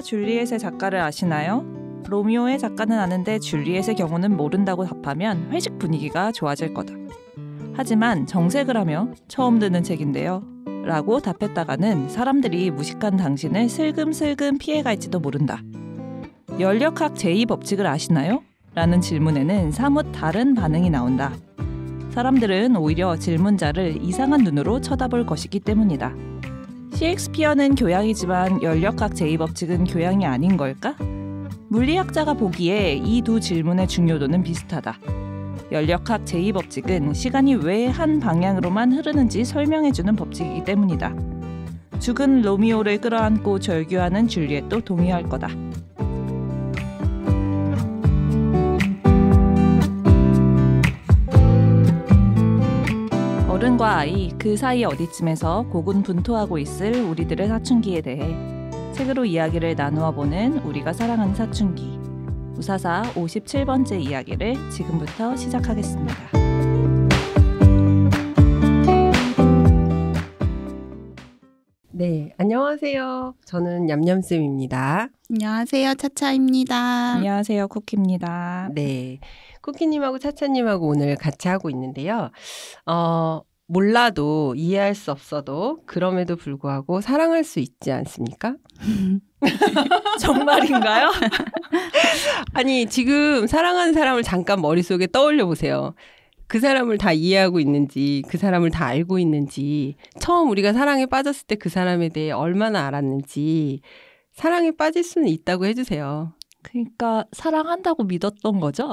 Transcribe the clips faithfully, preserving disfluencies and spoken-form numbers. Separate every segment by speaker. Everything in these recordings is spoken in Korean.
Speaker 1: 줄리엣의 작가를 아시나요? 로미오의 작가는 아는데 줄리엣의 경우는 모른다고 답하면 회식 분위기가 좋아질 거다. 하지만 정색을 하며 처음 듣는 책인데요 라고 답했다가는 사람들이 무식한 당신을 슬금슬금 피해갈지도 모른다. 연력학 제이 법칙을 아시나요? 라는 질문에는 사뭇 다른 반응이 나온다. 사람들은 오히려 질문자를 이상한 눈으로 쳐다볼 것이기 때문이다. 셰익스피어는 교양이지만 연력학 제이 법칙은 교양이 아닌 걸까? 물리학자가 보기에 이 두 질문의 중요도는 비슷하다. 연력학 제이 법칙은 시간이 왜 한 방향으로만 흐르는지 설명해주는 법칙이기 때문이다. 죽은 로미오를 끌어안고 절규하는 줄리엣도 동의할 거다. 어른과 아이, 그 사이 어디쯤에서 고군분투하고 있을 우리들의 사춘기에 대해 책으로 이야기를 나누어 보는 우리가 사랑하는 사춘기. 우사사 오십칠 번째 이야기를 지금부터 시작하겠습니다.
Speaker 2: 네, 안녕하세요. 저는 냠냠쌤입니다.
Speaker 3: 안녕하세요. 차차입니다.
Speaker 1: 안녕하세요. 쿠키입니다.
Speaker 2: 네, 쿠키님하고 차차님하고 오늘 같이 하고 있는데요. 어, 몰라도 이해할 수 없어도 그럼에도 불구하고 사랑할 수 있지 않습니까?
Speaker 1: 정말인가요?
Speaker 2: 아니, 지금 사랑하는 사람을 잠깐 머릿속에 떠올려 보세요. 그 사람을 다 이해하고 있는지, 그 사람을 다 알고 있는지, 처음 우리가 사랑에 빠졌을 때 그 사람에 대해 얼마나 알았는지, 사랑에 빠질 수는 있다고 해주세요.
Speaker 1: 그러니까 사랑한다고 믿었던 거죠?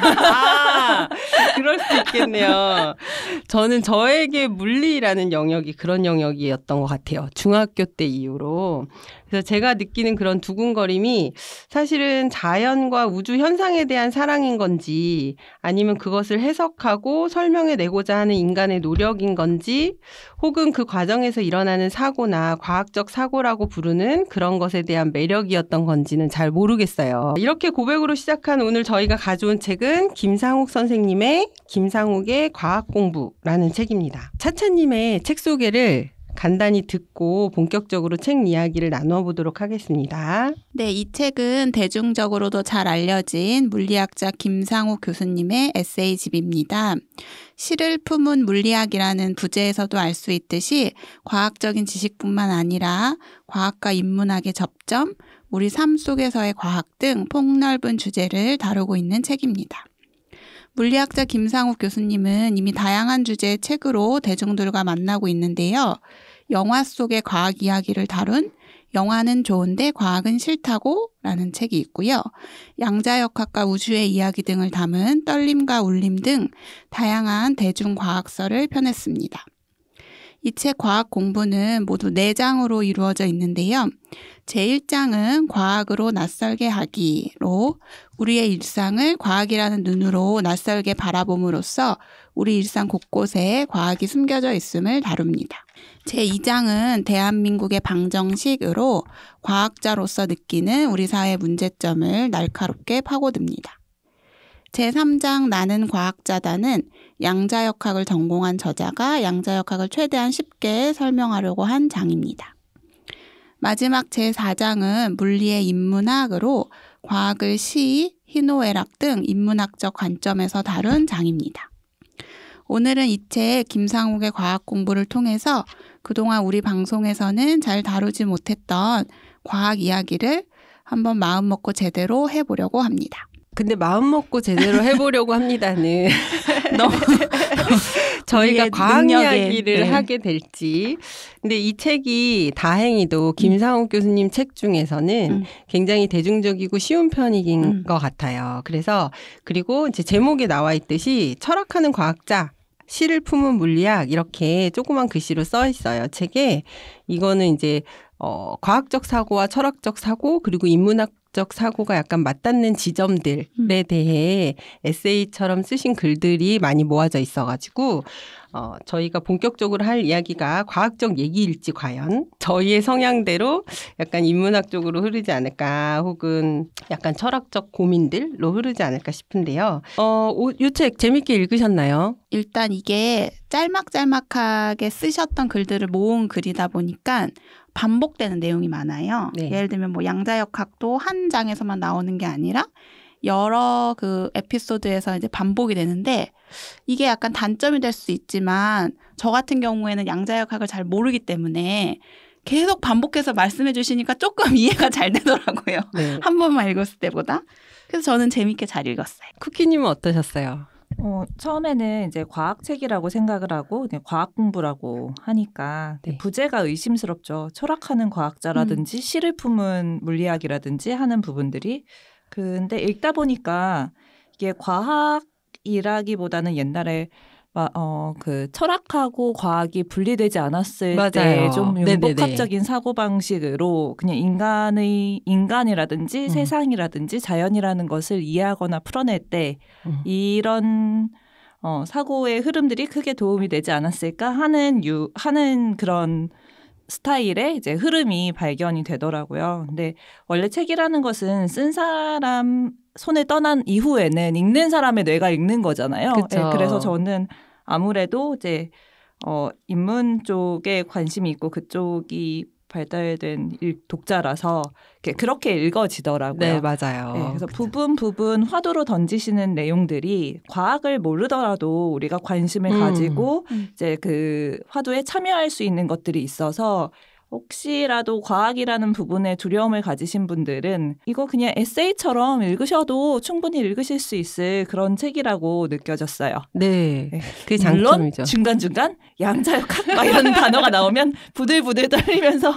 Speaker 2: 아, 그럴 수 있겠네요. 저는 저에게 물리라는 영역이 그런 영역이었던 것 같아요. 중학교 때 이후로. 그래서 제가 느끼는 그런 두근거림이 사실은 자연과 우주 현상에 대한 사랑인 건지 아니면 그것을 해석하고 설명해내고자 하는 인간의 노력인 건지 혹은 그 과정에서 일어나는 사고나 과학적 사고라고 부르는 그런 것에 대한 매력이었던 건지는 잘 모르겠어요. 이렇게 고백으로 시작한 오늘 저희가 가져온 책은 김상욱 선생님의 김상욱의 과학공부라는 책입니다. 차차님의 책 소개를 간단히 듣고 본격적으로 책 이야기를 나누어 보도록 하겠습니다.
Speaker 3: 네, 이 책은 대중적으로도 잘 알려진 물리학자 김상욱 교수님의 에세이집입니다. 시를 품은 물리학이라는 부제에서도 알 수 있듯이 과학적인 지식뿐만 아니라 과학과 인문학의 접점, 우리 삶 속에서의 과학 등 폭넓은 주제를 다루고 있는 책입니다. 물리학자 김상욱 교수님은 이미 다양한 주제의 책으로 대중들과 만나고 있는데요. 영화 속의 과학 이야기를 다룬 영화는 좋은데 과학은 싫다고 라는 책이 있고요. 양자역학과 우주의 이야기 등을 담은 떨림과 울림 등 다양한 대중과학서를 펴냈습니다. 이 책 과학 공부는 모두 네 장으로 이루어져 있는데요. 제일 장은 과학으로 낯설게 하기로 우리의 일상을 과학이라는 눈으로 낯설게 바라봄으로써 우리 일상 곳곳에 과학이 숨겨져 있음을 다룹니다. 제이 장은 대한민국의 방정식으로 과학자로서 느끼는 우리 사회의 문제점을 날카롭게 파고듭니다. 제삼 장 나는 과학자다는 양자역학을 전공한 저자가 양자역학을 최대한 쉽게 설명하려고 한 장입니다. 마지막 제사 장은 물리의 인문학으로 과학을 시, 희노애락 등 인문학적 관점에서 다룬 장입니다. 오늘은 이 책 김상욱의 과학 공부를 통해서 그동안 우리 방송에서는 잘 다루지 못했던 과학 이야기를 한번 마음 먹고 제대로 해보려고 합니다.
Speaker 2: 근데 마음 먹고 제대로 해보려고 합니다는 너무 저희가 과학 능력에, 이야기를 네. 하게 될지. 근데 이 책이 다행히도 김상욱 음. 교수님 책 중에서는 음. 굉장히 대중적이고 쉬운 편인 음. 것 같아요. 그래서 그리고 이제 제목에 나와 있듯이 철학하는 과학자, 시를 품은 물리학 이렇게 조그만 글씨로 써 있어요. 책에 이거는 이제 어, 과학적 사고와 철학적 사고 그리고 인문학 적 사고가 약간 맞닿는 지점들에 음. 대해 에세이처럼 쓰신 글들이 많이 모아져 있어가지고 어, 저희가 본격적으로 할 이야기가 과학적 얘기일지 과연 저희의 성향대로 약간 인문학 쪽으로 흐르지 않을까 혹은 약간 철학적 고민들로 흐르지 않을까 싶은데요. 어, 이 책 재밌게 읽으셨나요?
Speaker 3: 일단 이게 짤막짤막하게 쓰셨던 글들을 모은 글이다 보니까 반복되는 내용이 많아요.
Speaker 2: 네.
Speaker 3: 예를 들면 뭐 양자역학도 한 장에서만 나오는 게 아니라 여러 그 에피소드에서 이제 반복이 되는데 이게 약간 단점이 될 수 있지만 저 같은 경우에는 양자역학을 잘 모르기 때문에 계속 반복해서 말씀해 주시니까 조금 이해가 잘 되더라고요. 네. 한 번만 읽었을 때보다. 그래서 저는 재밌게 잘 읽었어요.
Speaker 2: 쿠키님은 어떠셨어요?
Speaker 1: 어, 처음에는 이제 과학책이라고 생각을 하고 과학 공부라고 하니까 네. 부제가 의심스럽죠. 철학하는 과학자라든지 음. 시를 품은 물리학이라든지 하는 부분들이. 근데 읽다 보니까 이게 과학이라기보다는 옛날에 어, 그 철학하고 과학이 분리되지 않았을 때 좀 융복합적인 사고방식으로 그냥 인간의 인간이라든지 음. 세상이라든지 자연이라는 것을 이해하거나 풀어낼 때 음. 이런 어, 사고의 흐름들이 크게 도움이 되지 않았을까 하는 유 하는 그런 스타일의 이제 흐름이 발견이 되더라고요. 근데 원래 책이라는 것은 쓴 사람 손에 떠난 이후에는 읽는 사람의 뇌가 읽는 거잖아요. 네, 그래서 저는 아무래도 이제 어, 인문 쪽에 관심이 있고 그쪽이 발달된 독자라서 그렇게 읽어지더라고요.
Speaker 2: 네, 맞아요.
Speaker 1: 네, 그래서 부분 부분 화두로 던지시는 내용들이 과학을 모르더라도 우리가 관심을 음. 가지고 이제 그 화두에 참여할 수 있는 것들이 있어서 혹시라도 과학이라는 부분에 두려움을 가지신 분들은 이거 그냥 에세이처럼 읽으셔도 충분히 읽으실 수 있을 그런 책이라고 느껴졌어요.
Speaker 2: 네, 네. 그게
Speaker 1: 장점이죠. 물론 중간중간 양자역학 막 이런 단어가 나오면 부들부들 떨리면서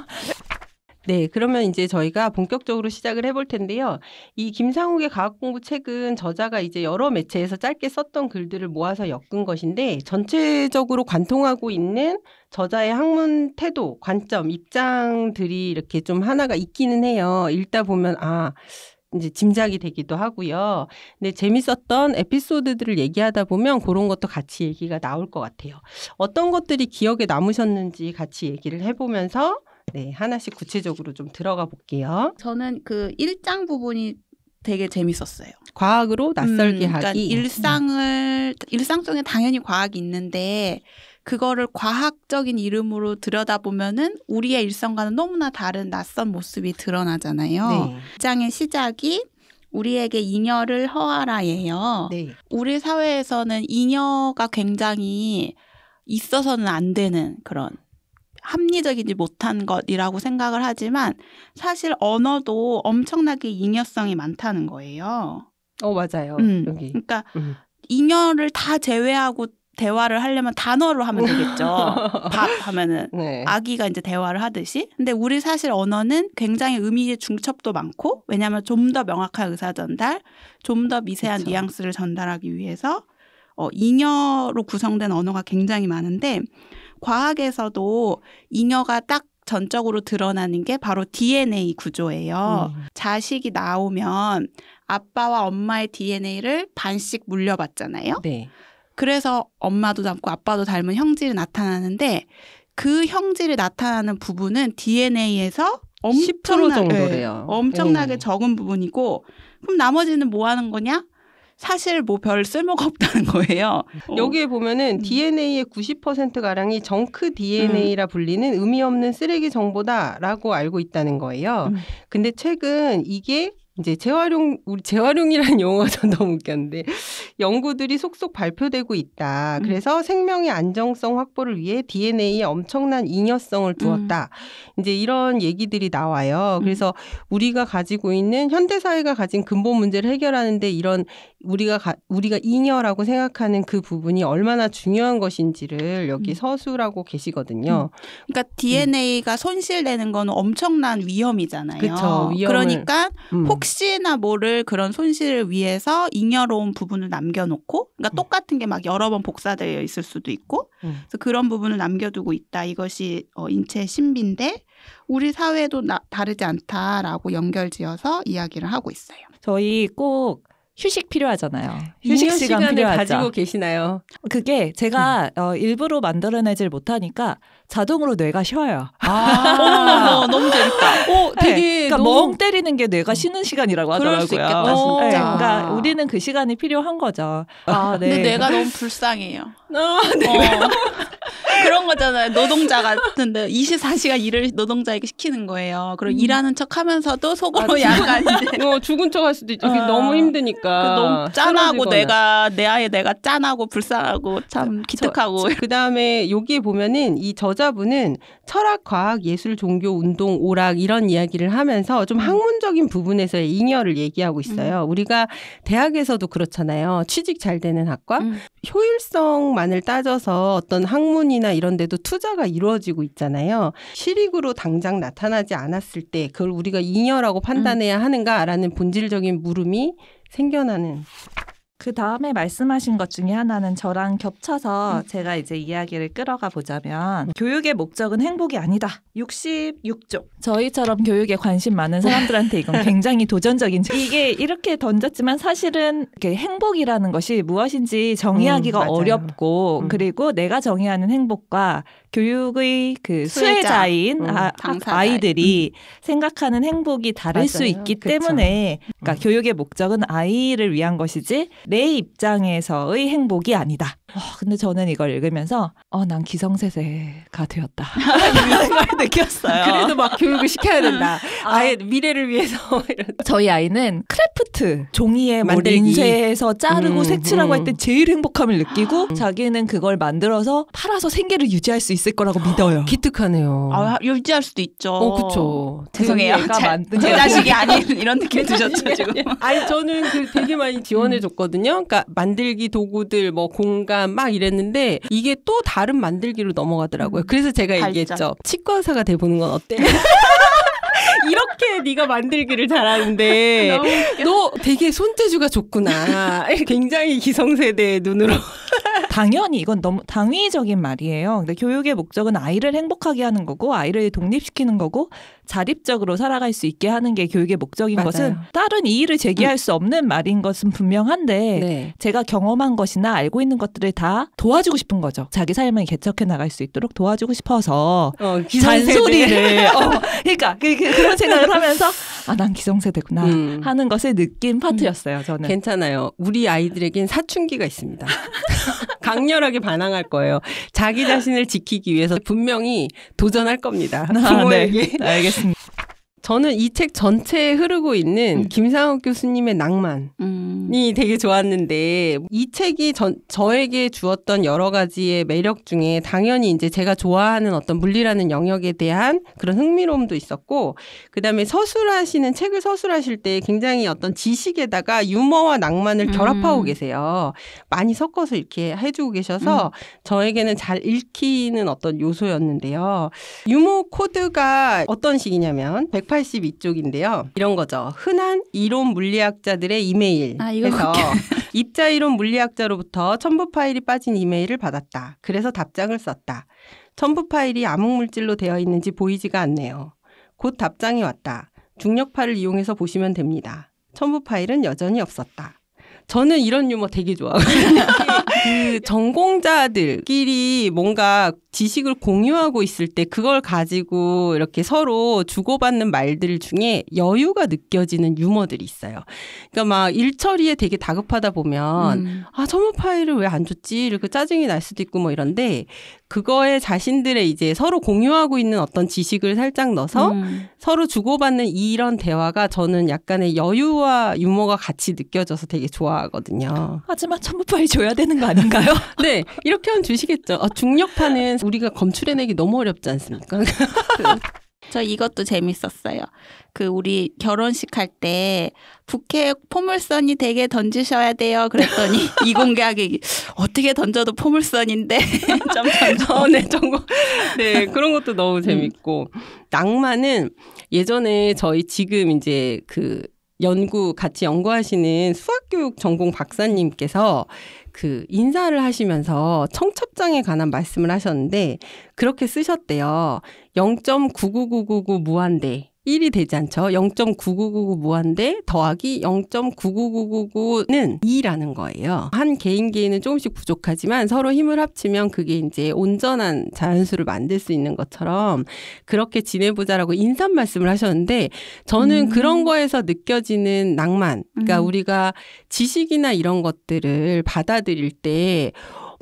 Speaker 2: 네, 그러면 이제 저희가 본격적으로 시작을 해볼 텐데요. 이 김상욱의 과학공부 책은 저자가 이제 여러 매체에서 짧게 썼던 글들을 모아서 엮은 것인데 전체적으로 관통하고 있는 저자의 학문 태도, 관점, 입장들이 이렇게 좀 하나가 있기는 해요. 읽다 보면 아, 이제 짐작이 되기도 하고요. 근데 재밌었던 에피소드들을 얘기하다 보면 그런 것도 같이 얘기가 나올 것 같아요. 어떤 것들이 기억에 남으셨는지 같이 얘기를 해보면서 네, 하나씩 구체적으로 좀 들어가 볼게요.
Speaker 3: 저는 그 일 장 부분이 되게 재밌었어요.
Speaker 2: 과학으로 낯설게
Speaker 3: 음,
Speaker 2: 하기.
Speaker 3: 그러니까 일상을 음. 일상 속에 당연히 과학이 있는데 그거를 과학적인 이름으로 들여다보면은 우리의 일상과는 너무나 다른 낯선 모습이 드러나잖아요. 네. 일 장의 시작이 우리에게 잉여를 허하라예요. 네. 우리 사회에서는 잉여가 굉장히 있어서는 안 되는 그런 합리적이지 못한 것이라고 생각을 하지만 사실 언어도 엄청나게 잉여성이 많다는 거예요.
Speaker 2: 어, 맞아요.
Speaker 3: 음,
Speaker 2: 여기.
Speaker 3: 그러니까
Speaker 2: 음.
Speaker 3: 잉여를 다 제외하고 대화를 하려면 단어로 하면 되겠죠. 밥 하면은 네. 아기가 이제 대화를 하듯이. 근데 우리 사실 언어는 굉장히 의미의 중첩도 많고 왜냐하면 좀 더 명확한 의사 전달, 좀 더 미세한 그쵸. 뉘앙스를 전달하기 위해서 어, 잉여로 구성된 언어가 굉장히 많은데 과학에서도 잉여가 딱 전적으로 드러나는 게 바로 디엔에이 구조예요. 음. 자식이 나오면 아빠와 엄마의 디엔에이를 반씩 물려받잖아요. 네. 그래서 엄마도 닮고 아빠도 닮은 형질이 나타나는데 그 형질이 나타나는 부분은 디엔에이에서
Speaker 2: 십 퍼센트 정도래요.
Speaker 3: 네, 엄청나게 네. 적은 부분이고 그럼 나머지는 뭐 하는 거냐? 사실 뭐 별 쓸모가 없다는 거예요.
Speaker 2: 여기에 보면은 음. 디엔에이의 구십 퍼센트가량이 정크 디엔에이라 불리는 의미 없는 쓰레기 정보다라고 알고 있다는 거예요. 음. 근데 최근 이게 이제 재활용, 우리 재활용이라는 용어가 전 너무 웃겼는데 연구들이 속속 발표되고 있다. 음. 그래서 생명의 안정성 확보를 위해 디엔에이에 엄청난 잉여성을 두었다. 음. 이제 이런 얘기들이 나와요. 그래서 음. 우리가 가지고 있는 현대사회가 가진 근본 문제를 해결하는데 이런 우리가 가, 우리가 잉여라고 생각하는 그 부분이 얼마나 중요한 것인지를 여기 음. 서술하고 계시거든요.
Speaker 3: 음. 그러니까 디엔에이가 음. 손실되는 건 엄청난 위험이잖아요.
Speaker 2: 그렇죠.
Speaker 3: 그러니까 음. 혹시나 모를 그런 손실을 위해서 잉여로운 부분을 남겨놓고 그러니까 음. 똑같은 게 막 여러 번 복사되어 있을 수도 있고 음. 그래서 그런 부분을 남겨두고 있다. 이것이 어, 인체의 신비인데 우리 사회도 나, 다르지 않다라고 연결지어서 이야기를 하고 있어요.
Speaker 1: 저희 꼭 휴식 필요하잖아요. 휴식 시간
Speaker 2: 시간을
Speaker 1: 필요하죠.
Speaker 2: 가지고 계시나요?
Speaker 1: 그게 제가 음. 어, 일부러 만들어내질 못하니까 자동으로 뇌가 쉬어요.
Speaker 3: 아, 어머, 너무 재밌다.
Speaker 1: 오, 되게 네, 그러니까 너무... 멍 때리는 게 뇌가 쉬는 시간이라고 하더라고요.
Speaker 3: 그럴 수 있겠다, 진짜.
Speaker 1: 네, 그러니까 우리는 그 시간이 필요한 거죠.
Speaker 3: 아, 네. 근데 뇌가 너무 불쌍해요.
Speaker 2: 아, 네. 어.
Speaker 3: 그런 거잖아요. 노동자 같은데 이십사 시간 일을 노동자에게 시키는 거예요. 그리고 음. 일하는 척 하면서도 속으로 약간 이제
Speaker 2: 어, 죽은 척 할 수도 있죠. 어. 너무 힘드니까.
Speaker 3: 너무 짠하고 내가 내 아예 내가 짠하고 불쌍하고 참 기특하고.
Speaker 2: 그 다음에 여기에 보면은 이 저자분은 철학, 과학, 예술, 종교, 운동, 오락 이런 이야기를 하면서 좀 학문적인 부분에서의 잉여를 얘기하고 있어요. 음. 우리가 대학에서도 그렇잖아요. 취직 잘 되는 학과. 음. 효율성만을 따져서 어떤 학문이나 이런 데도 투자가 이루어지고 있잖아요. 실익으로 당장 나타나지 않았을 때 그걸 우리가 잉여라고 판단해야 음. 하는가라는 본질적인 물음이 생겨나는.
Speaker 1: 그 다음에 말씀하신 것 중에 하나는 저랑 겹쳐서 음. 제가 이제 이야기를 끌어가 보자면 교육의 목적은 행복이 아니다. 육십육 쪽. 저희처럼 교육에 관심 많은 사람들한테 이건 굉장히 도전적인. 이게 이렇게 던졌지만 사실은 이렇게 행복이라는 것이 무엇인지 정의하기가 음, 어렵고 음. 그리고 내가 정의하는 행복과 교육의 그 수혜자. 수혜자인 음, 아, 아이들이 음. 생각하는 행복이 다를 맞아요. 수 있기 그쵸. 때문에 그러니까 음. 교육의 목적은 아이를 위한 것이지 내 입장에서의 행복이 아니다. 어, 근데 저는 이걸 읽으면서 어, 난 기성세대가 되었다. 이걸 느꼈어요.
Speaker 2: 그래도 막 교육을 시켜야 된다. 아예 미래를 위해서.
Speaker 1: 저희 아이는 크래프트, 종이에 뭐 린셋에서 자르고 음, 색칠하고 음. 할 때 제일 행복함을 느끼고 음. 자기는 그걸 만들어서 팔아서 생계를 유지할 수 있을 거라고 믿어요.
Speaker 2: 기특하네요.
Speaker 3: 아, 유지할 수도 있죠.
Speaker 2: 어, 그쵸.
Speaker 3: 죄송해요.
Speaker 1: 제가 만든
Speaker 3: 제 자식이 아닌 이런 느낌 드셨죠, 지금.
Speaker 2: 아니, 저는 그 되게 많이 지원해 줬거든요. 그러니까 만들기 도구들, 뭐 공간 막 이랬는데 이게 또 다른 만들기로 넘어가더라고요. 그래서 제가 발전. 얘기했죠. 치과 의사가 돼보는 건 어때? 이렇게 네가 만들기를 잘하는데 너 되게 손재주가 좋구나. 굉장히 기성세대의 눈으로.
Speaker 1: 당연히 이건 너무 당위적인 말이에요. 근데 교육의 목적은 아이를 행복하게 하는 거고 아이를 독립시키는 거고 자립적으로 살아갈 수 있게 하는 게 교육의 목적인
Speaker 2: 맞아요.
Speaker 1: 것은 다른 이의를 제기할 음. 수 없는 말인 것은 분명한데 네. 제가 경험한 것이나 알고 있는 것들을 다 도와주고 싶은 거죠. 자기 삶을 개척해 나갈 수 있도록 도와주고 싶어서
Speaker 2: 어,
Speaker 1: 잔소리를 어, 그러니까 그, 그, 그런 생각을 하면서 아, 난 기성세대구나 음. 하는 것을 느낀 파트였어요. 저는.
Speaker 2: 괜찮아요. 우리 아이들에겐 사춘기가 있습니다. 강렬하게 반항할 거예요. 자기 자신을 지키기 위해서 분명히 도전할 겁니다. 부모에게.
Speaker 1: 아, 네. 알겠습니다.
Speaker 2: 저는 이 책 전체에 흐르고 있는 음. 김상욱 교수님의 낭만이 음. 되게 좋았는데 이 책이 전, 저에게 주었던 여러 가지의 매력 중에 당연히 이제 제가 좋아하는 어떤 물리라는 영역에 대한 그런 흥미로움도 있었고 그다음에 서술하시는 책을 서술하실 때 굉장히 어떤 지식에다가 유머와 낭만을 음. 결합하고 계세요. 많이 섞어서 이렇게 해주고 계셔서 음. 저에게는 잘 읽히는 어떤 요소였는데요. 유머 코드가 어떤 식이냐면 백팔십이 쪽인데요. 이런 거죠. 흔한 이론 물리학자들의 이메일
Speaker 3: 아,
Speaker 2: 해서 입자 이론 물리학자로부터 첨부 파일이 빠진 이메일을 받았다. 그래서 답장을 썼다. 첨부 파일이 암흑물질로 되어 있는지 보이지가 않네요. 곧 답장이 왔다. 중력파를 이용해서 보시면 됩니다. 첨부 파일은 여전히 없었다. 저는 이런 유머 되게 좋아하거든요. 그 전공자들끼리 뭔가 지식을 공유하고 있을 때 그걸 가지고 이렇게 서로 주고받는 말들 중에 여유가 느껴지는 유머들이 있어요. 그러니까 막 일처리에 되게 다급하다 보면 음. 아, 첨부 파일을 왜 안 줬지? 이렇게 짜증이 날 수도 있고 뭐 이런데 그거에 자신들의 이제 서로 공유하고 있는 어떤 지식을 살짝 넣어서 음. 서로 주고받는 이런 대화가 저는 약간의 여유와 유머가 같이 느껴져서 되게 좋아하거든요.
Speaker 1: 하지만 첨부 파일 줘야 되는 거 아닌가요?
Speaker 2: 네. 이렇게 하면 주시겠죠. 어, 중력파는 우리가 검출해내기 너무 어렵지 않습니까?
Speaker 3: 저 이것도 재밌었어요. 그 우리 결혼식 할 때 부케 포물선이 되게 던지셔야 돼요. 그랬더니 이공계학이 어떻게 던져도 포물선인데 점점점.
Speaker 2: 어, 네, 정보. 네, 그런 것도 너무 재밌고 음. 낭만은 예전에 저희 지금 이제 그 연구 같이 연구하시는 수학교육 전공 박사님께서 그 인사를 하시면서 청첩장에 관한 말씀을 하셨는데 그렇게 쓰셨대요. 영 점 구구구구구 무한대. 일이 되지 않죠. 영 점 구구구구 무한대 더하기 영 점 구구구구구는 이라는 거예요. 한 개인 개인은 조금씩 부족하지만 서로 힘을 합치면 그게 이제 온전한 자연수를 만들 수 있는 것처럼 그렇게 지내보자라고 인사 말씀을 하셨는데 저는 음. 그런 거에서 느껴지는 낭만, 그러니까 음. 우리가 지식이나 이런 것들을 받아들일 때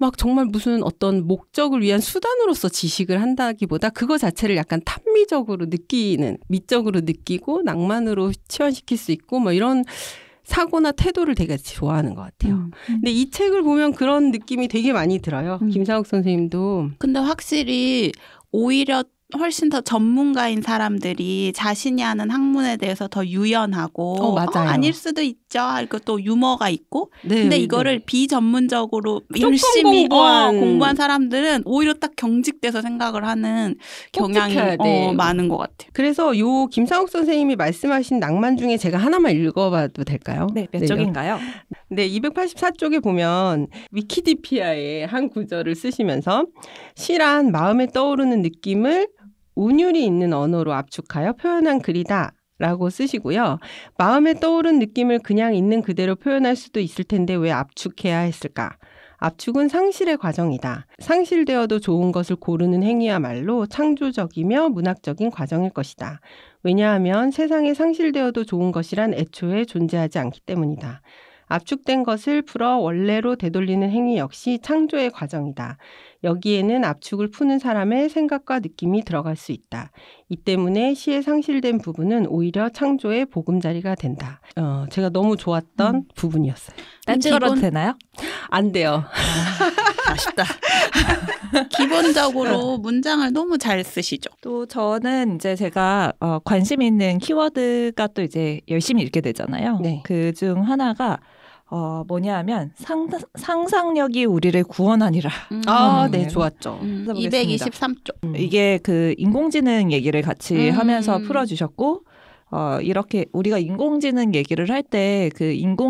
Speaker 2: 막 정말 무슨 어떤 목적을 위한 수단으로서 지식을 한다기보다 그거 자체를 약간 탐미적으로 느끼는, 미적으로 느끼고 낭만으로 치환시킬 수 있고 뭐 이런 사고나 태도를 되게 좋아하는 것 같아요. 음. 근데 이 책을 보면 그런 느낌이 되게 많이 들어요. 음. 김상욱 선생님도.
Speaker 3: 근데 확실히 오히려 훨씬 더 전문가인 사람들이 자신이 하는 학문에 대해서 더 유연하고
Speaker 2: 어, 맞아요.
Speaker 3: 어, 아닐 수도 있죠. 그리고 또 유머가 있고
Speaker 2: 네,
Speaker 3: 근데 이거를
Speaker 2: 네.
Speaker 3: 비전문적으로 열심히 공부한. 어, 공부한 사람들은 오히려 딱 경직돼서 생각을 하는 경향이 어, 많은 것 같아요.
Speaker 2: 그래서 요 김상욱 선생님이 말씀하신 낭만 중에 제가 하나만 읽어봐도 될까요?
Speaker 1: 네, 몇 네, 쪽인가요?
Speaker 2: 네, 이백팔십사 쪽에 보면 위키디피아의 한 구절을 쓰시면서 시란 마음에 떠오르는 느낌을 운율이 있는 언어로 압축하여 표현한 글이다 라고 쓰시고요. 마음에 떠오른 느낌을 그냥 있는 그대로 표현할 수도 있을 텐데 왜 압축해야 했을까? 압축은 상실의 과정이다. 상실되어도 좋은 것을 고르는 행위야말로 창조적이며 문학적인 과정일 것이다. 왜냐하면 세상에 상실되어도 좋은 것이란 애초에 존재하지 않기 때문이다. 압축된 것을 풀어 원래로 되돌리는 행위 역시 창조의 과정이다. 여기에는 압축을 푸는 사람의 생각과 느낌이 들어갈 수 있다. 이 때문에 시의 상실된 부분은 오히려 창조의 보금자리가 된다. 어, 제가 너무 좋았던 음. 부분이었어요.
Speaker 1: 딴지어도 되나요?
Speaker 2: 안 돼요.
Speaker 3: 아, 아쉽다. 기본적으로 문장을 너무 잘 쓰시죠.
Speaker 1: 또 저는 이제 제가 어, 관심 있는 키워드가 또 이제 열심히 읽게 되잖아요.
Speaker 2: 네.
Speaker 1: 그중 하나가 어, 뭐냐면 상, 상상력이 우리를 구원하니라.
Speaker 3: 음.
Speaker 2: 아, 네, 좋았죠.
Speaker 3: 음, 이백이십삼 쪽.
Speaker 1: 음. 이게 그 인공지능 얘기를 같이 음. 하면서 풀어주셨고 어, 이렇게 우리가 인공지능 얘기를 할 때 그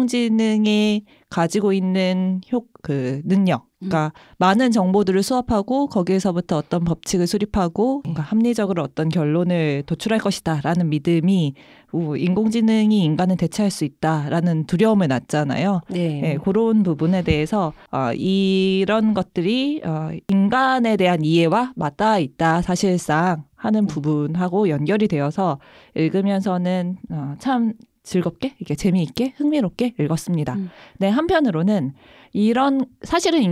Speaker 1: 인공지능이 가지고 있는 효, 그 능력, 그러니까 음. 많은 정보들을 수합하고 거기에서부터 어떤 법칙을 수립하고 그러니까 합리적으로 어떤 결론을 도출할 것이다라는 믿음이 오, 인공지능이 인간을 대체할 수 있다라는 두려움을 낳잖아요.
Speaker 2: 네.
Speaker 1: 네, 그런 부분에 대해서 어, 이런 것들이 어, 인간에 대한 이해와 맞닿아 있다 사실상 하는 부분하고 연결이 되어서 읽으면서는 어, 참 즐겁게, 이게 재미있게, 흥미롭게 읽었습니다. 음. 네, 한편으로는 이런 사실은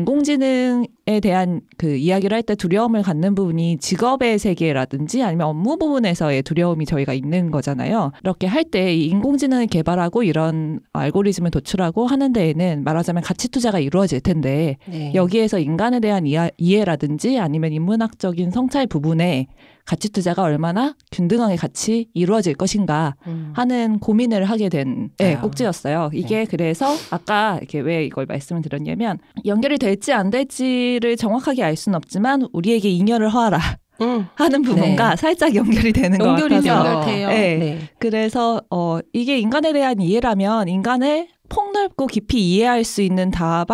Speaker 1: 인공지능에 대한 그 이야기를 할 때 두려움을 갖는 부분이 직업의 세계라든지 아니면 업무 부분에서의 두려움이 저희가 있는 거잖아요. 이렇게 할 때 이 인공지능을 개발하고 이런 알고리즘을 도출하고 하는 데에는 말하자면 가치 투자가 이루어질 텐데 네. 여기에서 인간에 대한 이해, 이해라든지 아니면 인문학적인 성찰 부분에 가치 투자가 얼마나 균등하게 같이 이루어질 것인가 하는 음. 고민을 하게 된 네, 꼭지였어요. 이게 네. 그래서 아까 이렇게 왜 이걸 말씀을 드렸냐면 연결이 될지 안 될지를 정확하게 알 수는 없지만 우리에게 잉여를 허하라. 음. 하는 부분과 네. 살짝 연결이 되는 것 같아서
Speaker 3: 연결돼요.
Speaker 1: 네. 네. 그래서 어, 이게 인간에 대한 이해라면 인간의 폭넓고 깊이 이해할 수 있는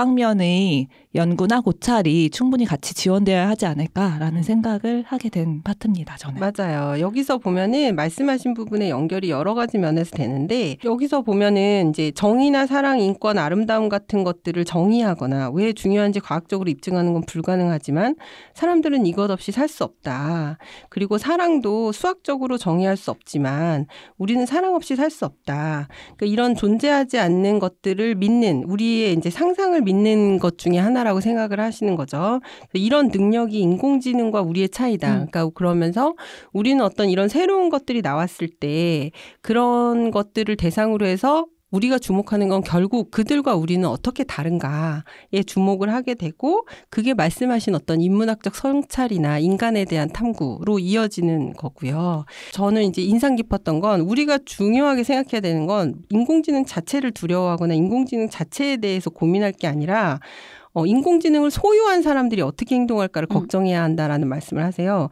Speaker 1: 다방면의 연구나 고찰이 충분히 같이 지원되어야 하지 않을까라는 생각을 하게 된 파트입니다. 저는.
Speaker 2: 맞아요. 여기서 보면은 말씀하신 부분에 연결이 여러 가지 면에서 되는데 여기서 보면은 이제 정의나 사랑, 인권, 아름다움 같은 것들을 정의하거나 왜 중요한지 과학적으로 입증하는 건 불가능하지만 사람들은 이것 없이 살 수 없다. 그리고 사랑도 수학적으로 정의할 수 없지만 우리는 사랑 없이 살 수 없다. 그러니까 이런 존재하지 않는 것들을 믿는 우리의 이제 상상을 믿는 것 중에 하나 라고 생각을 하시는 거죠. 이런 능력이 인공지능과 우리의 차이다. 음. 그러니까 그러면서 우리는 어떤 이런 새로운 것들이 나왔을 때 그런 것들을 대상으로 해서 우리가 주목하는 건 결국 그들과 우리는 어떻게 다른가에 주목을 하게 되고 그게 말씀하신 어떤 인문학적 성찰이나 인간에 대한 탐구로 이어지는 거고요. 저는 이제 인상 깊었던 건 우리가 중요하게 생각해야 되는 건 인공지능 자체를 두려워하거나 인공지능 자체에 대해서 고민할 게 아니라 어, 인공지능을 소유한 사람들이 어떻게 행동할까를 음. 걱정해야 한다라는 말씀을 하세요.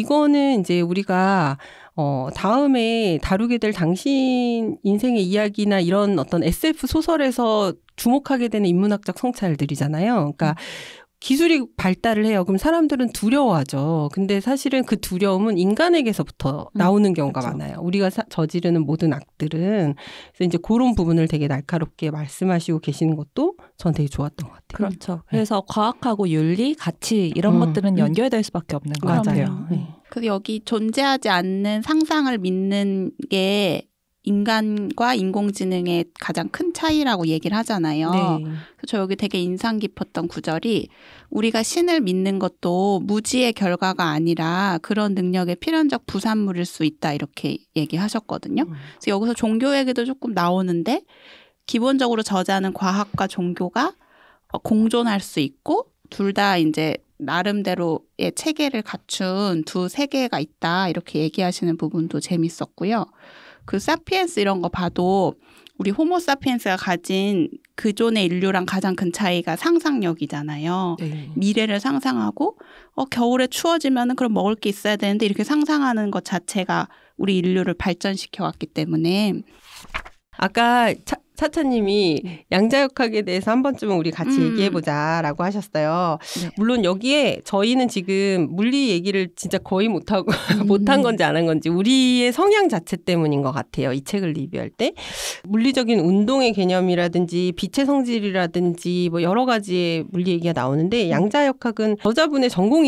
Speaker 2: 이거는 이제 우리가 어, 다음에 다루게 될 당신 인생의 이야기나 이런 어떤 에스에프 소설에서 주목하게 되는 인문학적 성찰들이잖아요. 그러니까 음. 기술이 발달을 해요. 그럼 사람들은 두려워하죠. 근데 사실은 그 두려움은 인간에게서부터 나오는 경우가 그렇죠. 많아요. 우리가 사, 저지르는 모든 악들은. 그래서 이제 그런 부분을 되게 날카롭게 말씀하시고 계시는 것도 전 되게 좋았던 것 같아요.
Speaker 1: 그렇죠. 네. 그래서 과학하고 윤리, 가치 이런 음. 것들은 연결될 수밖에 없는 것
Speaker 3: 맞아요.
Speaker 1: 같아요.
Speaker 3: 네. 그래서 여기 존재하지 않는 상상을 믿는 게 인간과 인공지능의 가장 큰 차이라고 얘기를 하잖아요.
Speaker 2: 네.
Speaker 3: 그래서 저 여기 되게 인상 깊었던 구절이 우리가 신을 믿는 것도 무지의 결과가 아니라 그런 능력의 필연적 부산물일 수 있다 이렇게 얘기하셨거든요. 그래서 여기서 종교 얘기도 조금 나오는데 기본적으로 저자는 과학과 종교가 공존할 수 있고 둘 다 이제 나름대로의 체계를 갖춘 두 세계가 있다 이렇게 얘기하시는 부분도 재밌었고요. 그 사피엔스 이런 거 봐도 우리 호모사피엔스가 가진 그존의 인류랑 가장 큰 차이가 상상력이잖아요.
Speaker 2: 네.
Speaker 3: 미래를 상상하고 어, 겨울에 추워지면은 그럼 먹을 게 있어야 되는데 이렇게 상상하는 것 자체가 우리 인류를 발전시켜 왔기 때문에
Speaker 2: 아까 차, 차차님이
Speaker 3: 네.
Speaker 2: 양자역학에 대해서 한 번쯤은 우리 같이
Speaker 3: 음.
Speaker 2: 얘기해보자라고 하셨어요.
Speaker 3: 네.
Speaker 2: 물론 여기에 저희는 지금 물리 얘기를 진짜 거의 못하고
Speaker 3: 음.
Speaker 2: 못한 건지 안 한 건지 우리의 성향 자체 때문인 것 같아요. 이 책을 리뷰할 때. 물리적인 운동의 개념이라든지 빛의 성질이라든지 뭐 여러 가지의 물리 얘기가 나오는데 양자역학은 저자분의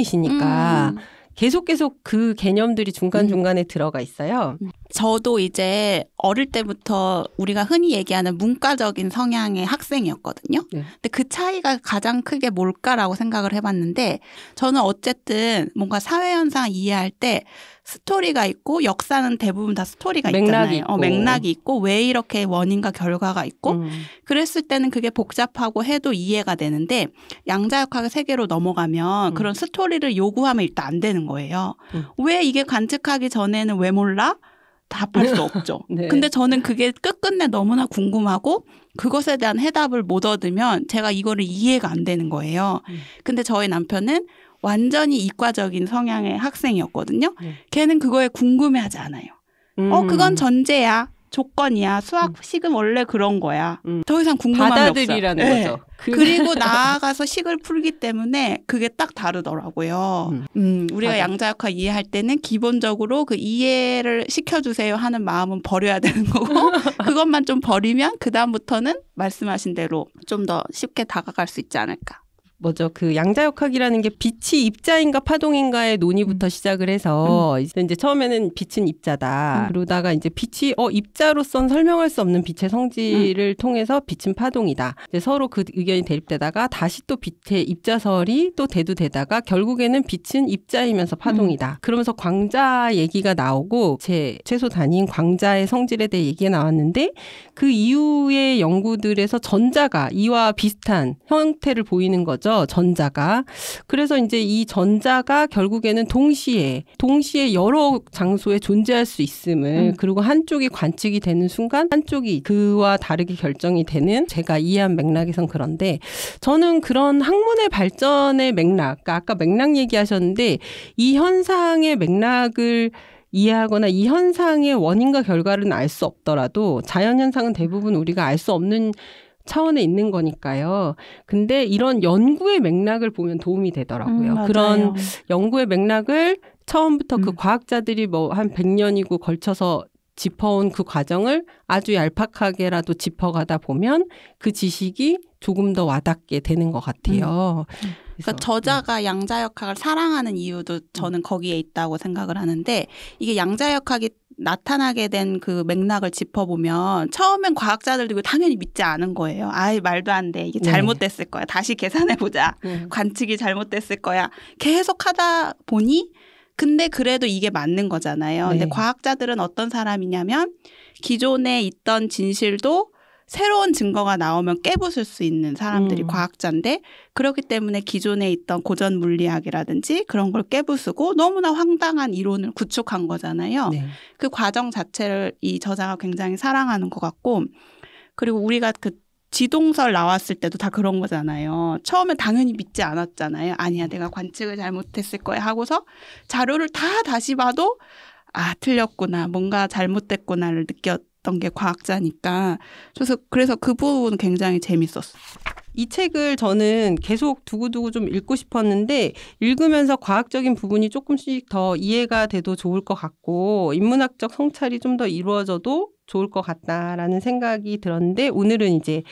Speaker 2: 전공이시니까
Speaker 3: 음.
Speaker 2: 계속 계속 그 개념들이 중간중간에 음. 들어가 있어요.
Speaker 3: 저도 이제 어릴 때부터 우리가 흔히 얘기하는 문과적인 성향의 학생이었거든요.
Speaker 2: 네.
Speaker 3: 근데 그 차이가 가장 크게 뭘까라고 생각을 해봤는데 저는 어쨌든 뭔가 사회현상을 이해할 때 스토리가 있고 역사는 대부분 다 스토리가
Speaker 2: 맥락이
Speaker 3: 있잖아요.
Speaker 2: 있고.
Speaker 3: 어, 맥락이 있고 왜 이렇게 원인과 결과가 있고
Speaker 2: 음.
Speaker 3: 그랬을 때는 그게 복잡하고 해도 이해가 되는데 양자역학의 세계로 넘어가면
Speaker 2: 음.
Speaker 3: 그런 스토리를 요구하면 일단 안 되는 거예요.
Speaker 2: 음.
Speaker 3: 왜 이게 관측하기 전에는 왜 몰라? 답할 수 없죠.
Speaker 2: 네.
Speaker 3: 근데 저는 그게 끝끝내 너무나 궁금하고 그것에 대한 해답을 못 얻으면 제가 이거를 이해가 안 되는 거예요.
Speaker 2: 음.
Speaker 3: 근데 저희 남편은 완전히 이과적인 성향의 학생이었거든요.
Speaker 2: 네.
Speaker 3: 걔는 그거에 궁금해하지 않아요.
Speaker 2: 음.
Speaker 3: 어, 그건 전제야. 조건이야. 수학식은 원래 그런 거야.
Speaker 2: 음.
Speaker 3: 더 이상 궁금함이 없어요.
Speaker 2: 받아들이라는
Speaker 3: 네.
Speaker 2: 거죠. 그...
Speaker 3: 그리고 나아가서 식을 풀기 때문에 그게 딱 다르더라고요.
Speaker 2: 음.
Speaker 3: 음, 우리가
Speaker 2: 맞아.
Speaker 3: 양자역학 이해할 때는 기본적으로 그 이해를 시켜주세요 하는 마음은 버려야 되는 거고 그것만 좀 버리면 그다음부터는 말씀하신 대로 좀 더 쉽게 다가갈 수 있지 않을까.
Speaker 2: 뭐죠? 그 양자역학이라는 게 빛이 입자인가 파동인가의 논의부터
Speaker 3: 음.
Speaker 2: 시작을 해서
Speaker 3: 음.
Speaker 2: 이제 처음에는 빛은 입자다.
Speaker 3: 음.
Speaker 2: 그러다가 이제 빛이 어 입자로선 설명할 수 없는 빛의 성질을 음. 통해서 빛은 파동이다. 이제 서로 그 의견이 대립되다가 다시 또 빛의 입자설이 또 대두되다가 결국에는 빛은 입자이면서 파동이다. 음. 그러면서 광자 얘기가 나오고 제 최소 단위인 광자의 성질에 대해 얘기가 나왔는데 그 이후의 연구들에서 전자가 이와 비슷한 형태를 보이는 거죠. 전자가. 그래서 이제 이 전자가 결국에는 동시에 동시에 여러 장소에 존재할 수 있음을 음. 그리고 한쪽이 관측이 되는 순간 한쪽이 그와 다르게 결정이 되는 제가 이해한 맥락에선 그런데 저는 그런 학문의 발전의 맥락, 그러니까 아까 맥락 얘기하셨는데 이 현상의 맥락을 이해하거나 이 현상의 원인과 결과는 알 수 없더라도 자연현상은 대부분 우리가 알 수 없는 차원에 있는 거니까요. 근데 이런 연구의 맥락을 보면 도움이 되더라고요.
Speaker 3: 음,
Speaker 2: 그런 연구의 맥락을 처음부터
Speaker 3: 음.
Speaker 2: 그 과학자들이 뭐 한 백 년이고 걸쳐서 짚어온 그 과정을 아주 얄팍하게라도 짚어가다 보면 그 지식이 조금 더 와닿게 되는 것 같아요.
Speaker 3: 음. 그러니까 저자가 양자역학을 사랑하는 이유도 저는 거기에 있다고 생각을 하는데 이게 양자역학이 나타나게 된 그 맥락을 짚어보면 처음엔 과학자들도 당연히 믿지 않은 거예요. 아이 말도 안 돼. 이게 잘못됐을 거야. 다시 계산해보자.
Speaker 2: 네.
Speaker 3: 관측이 잘못됐을 거야. 계속 하다 보니 근데 그래도 이게 맞는 거잖아요.
Speaker 2: 네.
Speaker 3: 근데 과학자들은 어떤 사람이냐면 기존에 있던 진실도 새로운 증거가 나오면 깨부술 수 있는 사람들이
Speaker 2: 음.
Speaker 3: 과학자인데 그렇기 때문에 기존에 있던 고전 물리학이라든지 그런 걸 깨부수고 너무나 황당한 이론을 구축한 거잖아요.
Speaker 2: 네.
Speaker 3: 그 과정 자체를 이 저자가 굉장히 사랑하는 것 같고 그리고 우리가 그 지동설 나왔을 때도 다 그런 거잖아요. 처음에 당연히 믿지 않았잖아요. 아니야 내가 관측을 잘못했을 거야 하고서 자료를 다 다시 봐도 아 틀렸구나 뭔가 잘못됐구나를 느꼈 던 게 과학자니까 그래서 그래서 그 부분 굉장히 재밌었어요.
Speaker 2: 이 책을 저는 계속 두고두고 좀 읽고 싶었는데 읽으면서 과학적인 부분이 조금씩 더 이해가 돼도 좋을 것 같고 인문학적 성찰이 좀 더 이루어져도 좋을 것 같다라는 생각이 들었는데 오늘은 이제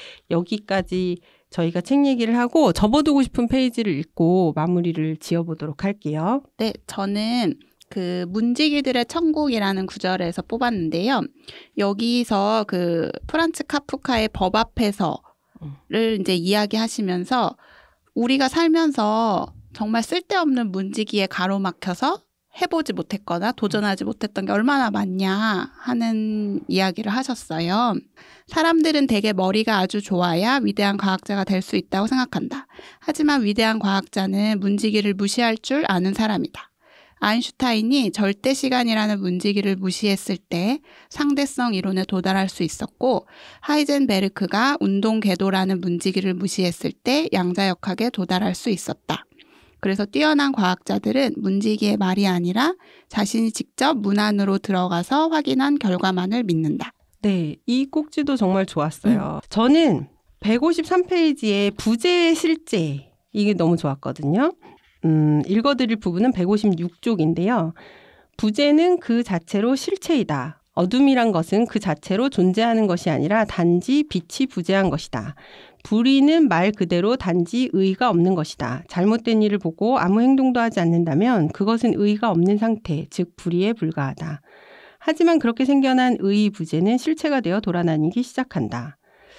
Speaker 2: 여기까지 저희가 책 얘기를 하고 접어두고 싶은 페이지를 읽고 마무리를 지어보도록 할게요.
Speaker 3: 네, 저는 그 문지기들의 천국이라는 구절에서 뽑았는데요. 여기서 그 프란츠 카프카의 법 앞에서를 이제 이야기하시면서 우리가 살면서 정말 쓸데없는 문지기에 가로막혀서 해보지 못했거나 도전하지 못했던 게 얼마나 많냐 하는 이야기를 하셨어요. 사람들은 대개 머리가 아주 좋아야 위대한 과학자가 될 수 있다고 생각한다. 하지만 위대한 과학자는 문지기를 무시할 줄 아는 사람이다. 아인슈타인이 절대 시간이라는 문지기를 무시했을 때 상대성 이론에 도달할 수 있었고, 하이젠베르크가 운동 궤도라는 문지기를 무시했을 때 양자역학에 도달할 수 있었다. 그래서 뛰어난 과학자들은 문지기의 말이 아니라 자신이 직접 문 안으로 들어가서 확인한 결과만을 믿는다.
Speaker 2: 네, 이 꼭지도 정말 좋았어요. 음. 저는 백오십삼 페이지의 부재의 실제, 이게 너무 좋았거든요. 음, 읽어드릴 부분은 백오십육 쪽인데요. 부재는 그 자체로 실체이다. 어둠이란 것은 그 자체로 존재하는 것이 아니라 단지 빛이 부재한 것이다. 불의는 말 그대로 단지 의의가 없는 것이다. 잘못된 일을 보고 아무 행동도 하지 않는다면 그것은 의의가 없는 상태, 즉 불의에 불과하다. 하지만 그렇게 생겨난 의의 부재는 실체가 되어 돌아다니기 시작한다.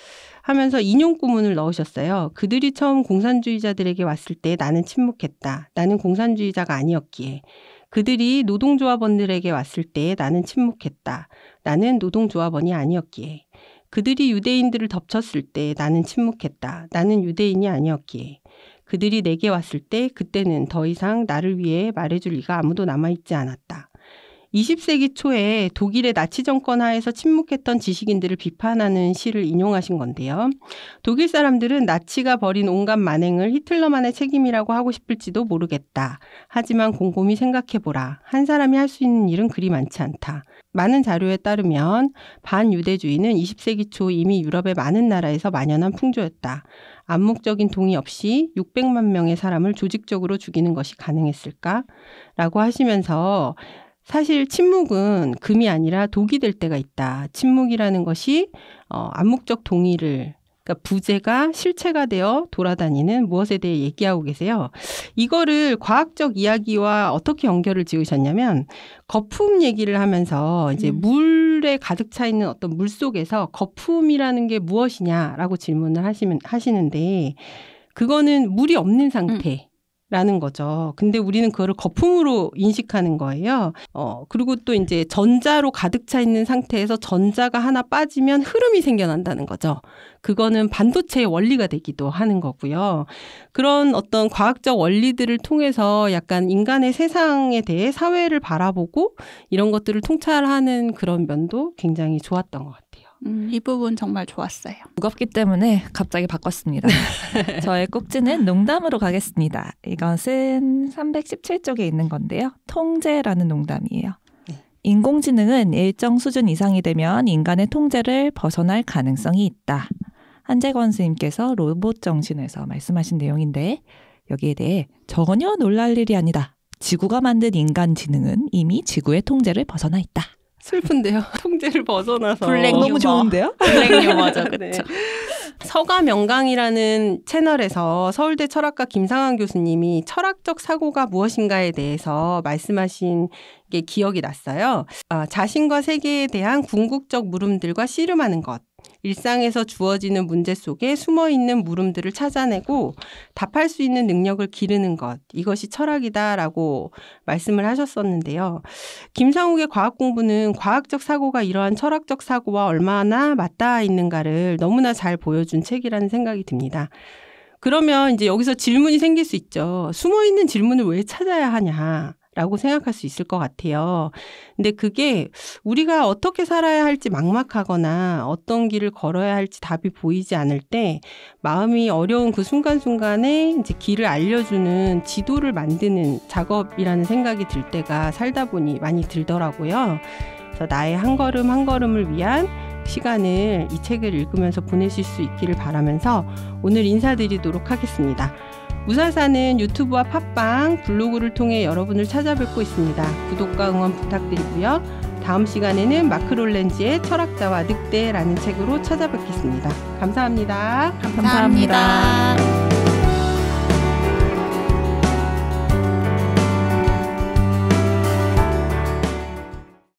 Speaker 2: 하면서 인용 구문을 넣으셨어요. 그들이 처음 공산주의자들에게 왔을 때 나는 침묵했다. 나는 공산주의자가 아니었기에. 그들이 노동조합원들에게 왔을 때 나는 침묵했다. 나는 노동조합원이 아니었기에. 그들이 유대인들을 덮쳤을 때 나는 침묵했다. 나는 유대인이 아니었기에. 그들이 내게 왔을 때 그때는 더 이상 나를 위해 말해줄 리가 아무도 남아있지 않았다. 이십 세기 초에 독일의 나치 정권 하에서 침묵했던 지식인들을 비판하는 시를 인용하신 건데요. 독일 사람들은 나치가 벌인 온갖 만행을 히틀러만의 책임이라고 하고 싶을지도 모르겠다. 하지만 곰곰이 생각해보라. 한 사람이 할 수 있는 일은 그리 많지 않다. 많은 자료에 따르면 반유대주의는 이십 세기 초 이미 유럽의 많은 나라에서 만연한 풍조였다. 암묵적인 동의 없이 육백만 명의 사람을 조직적으로 죽이는 것이 가능했을까? 라고 하시면서 사실 침묵은 금이 아니라 독이 될 때가 있다. 침묵이라는 것이 어, 암묵적 동의를, 그러니까 부재가 실체가 되어 돌아다니는 무엇에 대해 얘기하고 계세요. 이거를 과학적 이야기와 어떻게 연결을 지으셨냐면 거품 얘기를 하면서 이제 음. 물에 가득 차 있는 어떤 물 속에서 거품이라는 게 무엇이냐라고 질문을 하시면, 하시는데 그거는 물이 없는 상태. 음. 라는 거죠. 근데 우리는 그거를 거품으로 인식하는 거예요. 어, 그리고 또 이제 전자로 가득 차 있는 상태에서 전자가 하나 빠지면 흐름이 생겨난다는 거죠. 그거는 반도체의 원리가 되기도 하는 거고요. 그런 어떤 과학적 원리들을 통해서 약간 인간의 세상에 대해 사회를 바라보고 이런 것들을 통찰하는 그런 면도 굉장히 좋았던 것 같아요.
Speaker 3: 음, 이 부분 정말 좋았어요.
Speaker 1: 무겁기 때문에 갑자기 바꿨습니다. 저의 꼭지는 농담으로 가겠습니다. 이것은 삼백십칠 쪽에 있는 건데요. 통제라는 농담이에요. 네. 인공지능은 일정 수준 이상이 되면 인간의 통제를 벗어날 가능성이 있다. 한재권 선생님께서 로봇 정신에서 말씀하신 내용인데 여기에 대해 전혀 놀랄 일이 아니다. 지구가 만든 인간 지능은 이미 지구의 통제를 벗어나 있다.
Speaker 2: 슬픈데요. 통제를 벗어나서.
Speaker 1: 블랙 너무 좋은데요?
Speaker 3: 블랙 유머죠. 그렇죠.
Speaker 2: 네. 서가명강이라는 채널에서 서울대 철학과 김상환 교수님이 철학적 사고가 무엇인가에 대해서 말씀하신 게 기억이 났어요. 아, 자신과 세계에 대한 궁극적 물음들과 씨름하는 것. 일상에서 주어지는 문제 속에 숨어있는 물음들을 찾아내고 답할 수 있는 능력을 기르는 것. 이것이 철학이다라고 말씀을 하셨었는데요. 김상욱의 과학 공부는 과학적 사고가 이러한 철학적 사고와 얼마나 맞닿아 있는가를 너무나 잘 보여준 책이라는 생각이 듭니다. 그러면 이제 여기서 질문이 생길 수 있죠. 숨어있는 질문을 왜 찾아야 하냐? 라고 생각할 수 있을 것 같아요. 근데 그게 우리가 어떻게 살아야 할지 막막하거나 어떤 길을 걸어야 할지 답이 보이지 않을 때 마음이 어려운 그 순간순간에 이제 길을 알려주는 지도를 만드는 작업이라는 생각이 들 때가 살다 보니 많이 들더라고요. 그래서 나의 한 걸음 한 걸음을 위한 시간을 이 책을 읽으면서 보내실 수 있기를 바라면서 오늘 인사드리도록 하겠습니다. 무사사는 유튜브와 팟빵, 블로그를 통해 여러분을 찾아뵙고 있습니다. 구독과 응원 부탁드리고요. 다음 시간에는 마크 롤렌즈의 철학자와 늑대라는 책으로 찾아뵙겠습니다. 감사합니다.
Speaker 3: 감사합니다. 감사합니다.